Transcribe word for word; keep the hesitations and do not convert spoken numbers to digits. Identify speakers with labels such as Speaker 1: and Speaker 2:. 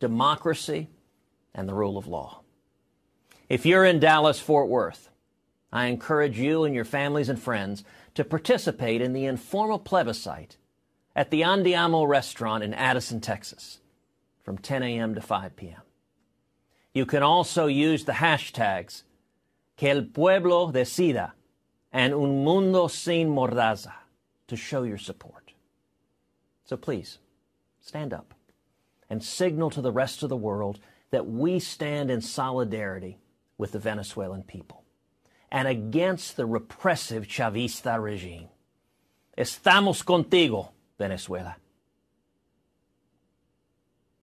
Speaker 1: democracy, and the rule of law. If you're in Dallas-Fort Worth, I encourage you and your families and friends to participate in the informal plebiscite at the Andiamo restaurant in Addison, Texas, from ten a.m. to five p.m. You can also use the hashtags Que el pueblo decida and Un mundo sin mordaza to show your support. So please, stand up and signal to the rest of the world that we stand in solidarity with the Venezuelan people and against the repressive Chavista regime. Estamos contigo, Venezuela.